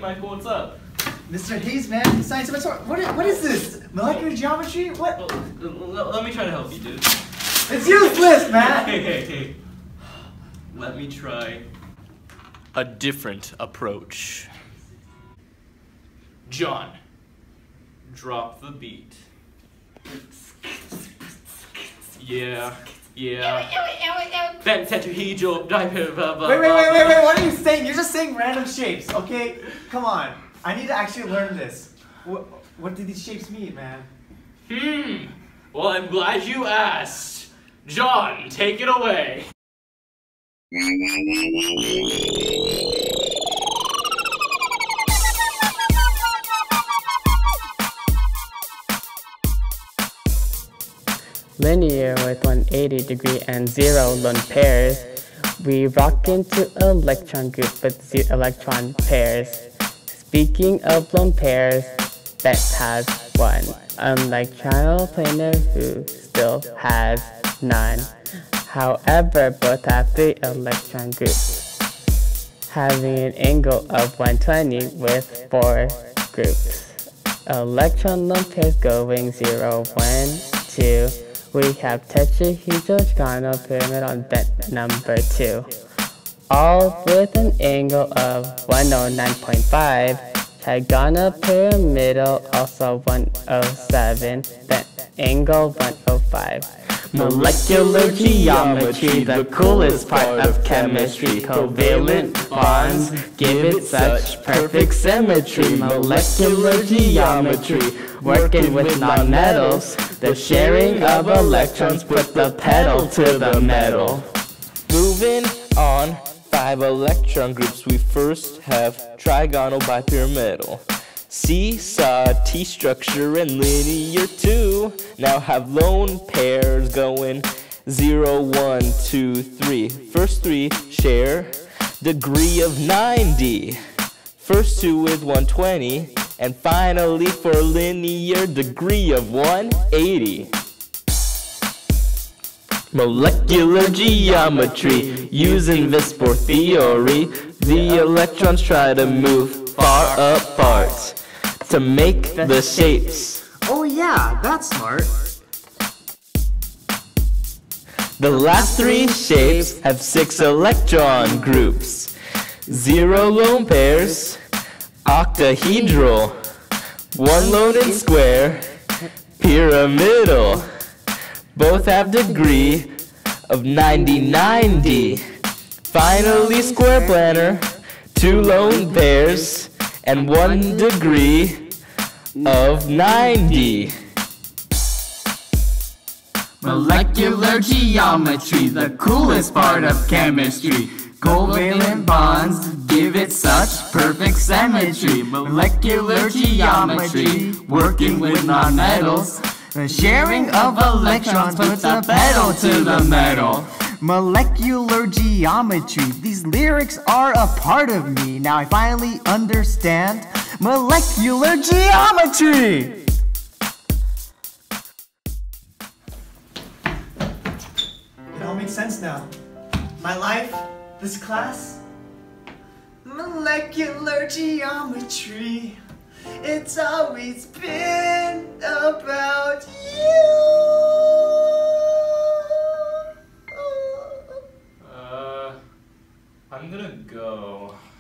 Michael, what's up? Mr. Hayes, man, science of what is this? Molecular geometry? What? Let me try to help you, dude. It's useless, man! Hey. Let me try a different approach. John, drop the beat. Yeah. Then tetrahedral, Wait, what are you saying? You're just saying random shapes, okay? Come on. I need to actually learn this. What do these shapes mean, man? Well, I'm glad you asked. John, take it away. Linear with 180 degree and 0 lone pairs. We rock into electron group with 0 electron pairs. Speaking of lone pairs, that has 1. Unlike triangle planar who still has none. However, both have 3 electron groups, having an angle of 120 with 4 groups. Electron lone pairs going 0, 1, 2. We have tetrahedral pyramid on bent number 2. All with an angle of 109.5. Trigonal pyramidal also 107. Bent angle 105. Molecular geometry, the coolest part of chemistry. Covalent bonds give it such perfect symmetry. Molecular geometry, working with nonmetals. The sharing of electrons put the pedal to the metal. Moving on, 5 electron groups. We first have trigonal bipyramidal. Seesaw, T-structure, and linear 2 now have lone pairs going 0, 1, 2, 3. First 3 share degree of 90. First 2 with 120. And finally for linear degree of 180. Molecular geometry, using Vispor theory, the electrons try to move far apart to make the shapes. Oh yeah, that's smart. The last 3 shapes have 6 electron groups, 0 lone pairs, octahedral, 1 lone and square, pyramidal. Both have degree of 90-90. Finally square planar, 2 lone pairs, and 1 degree of 90. Molecular geometry, the coolest part of chemistry. Covalent bonds give it such perfect symmetry. Molecular geometry, working with nonmetals. The sharing of electrons puts the pedal to the metal. Molecular geometry, these lyrics are a part of me. Now I finally understand molecular geometry! It all makes sense now. My life, this class, molecular geometry, it's always been about you. I'm gonna go.